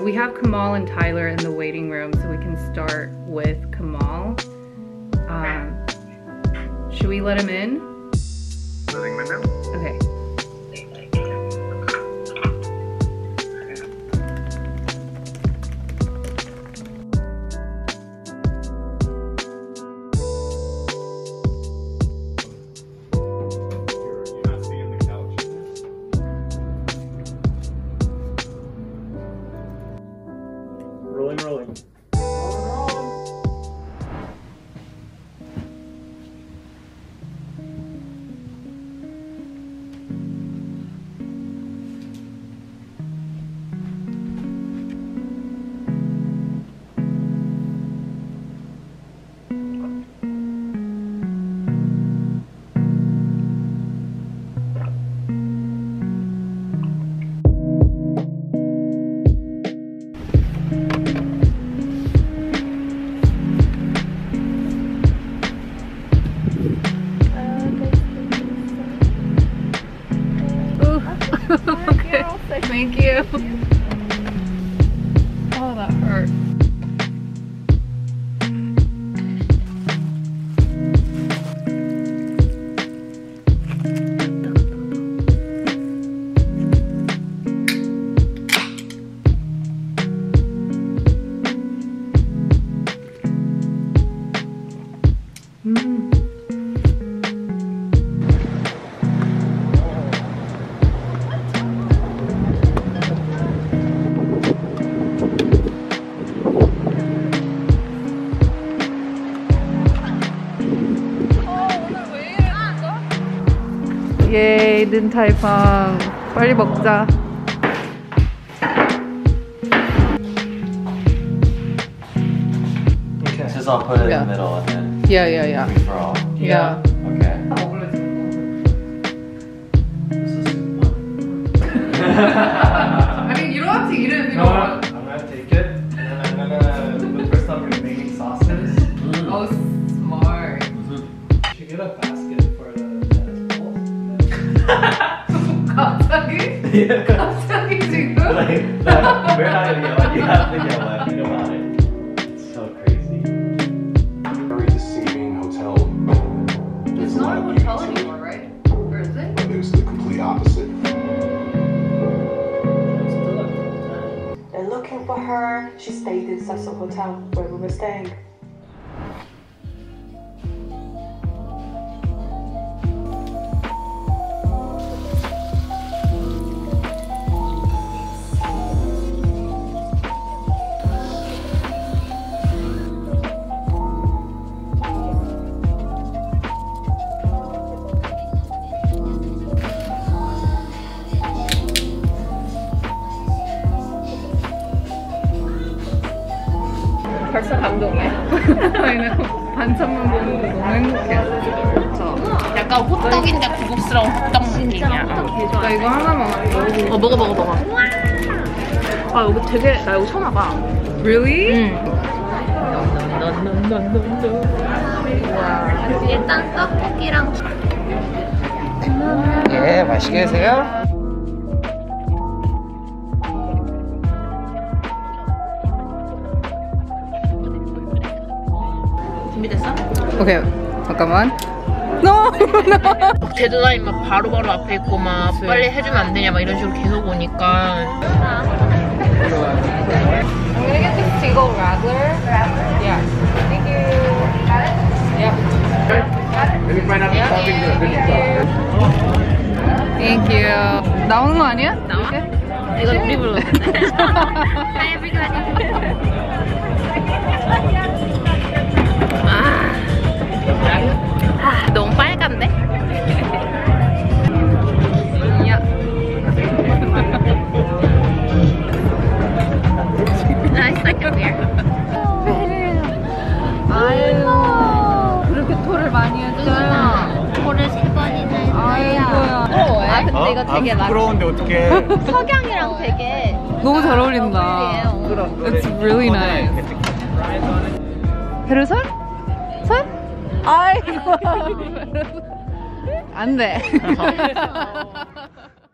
we have Kamal and Tyler in the waiting room, so we can start with Kamal. Should we let him in? Letting him in now? Okay. Rolling. Okay, thank you. Oh, that hurt. 예이, 른타이팡. 빨리 먹자. Okay. Just I'll put it in the middle and then Yeah. free for all. Yeah. Okay. This is fun. I mean, you don't have to eat it if you don't want. I'm gonna take it and then I'm gonna look for some remaining sauces. Oh, smart. You should get a basket for the tennis balls. 갑자기? Yeah. 갑자기 지금? We're not gonna yell. You have to yell. I think about it. It's so crazy. Very deceiving hotel. It's not a hotel anymore, right? Or is it? But it was the complete opposite. They're looking for her. She stayed in Cecil Hotel where we were staying. 벌써 감동해. 반찬만 보는데 너무 행복해. 약간 호떡인데 고급스러운 호떡 느낌이야. 나 이거 하나만 먹어볼게. 먹어. 아 여기 되게 나 여기 처음 와봐. Really? 일단 떡볶이랑 예, 맛있게 드세요. 준비됐어? 오케이, 잠깐만. No! 데드라인 막 바로바로 앞에 있고 막 빨리 해주면 안 되냐 막 이런 식으로 계속 오니까. I'm gonna get this single radler. Yeah. Thank you. Got it? Yeah. Let me find out something good. Thank you. 나오는 거 아니야? 나와? 이렇게? 이건 우리 부르는데. Hi everybody. 너무 빨간데? 야. Nice, like here. 아유, 그렇게 토를 많이 했어요. 코를 3번이나 했어요. 아이고야. 근데 이거 되게 막 부끄러운데 어떡해. 석양이랑 되게 너무 잘 어울린다. It's really nice. 페르솔? 설? 아이고. 안 돼.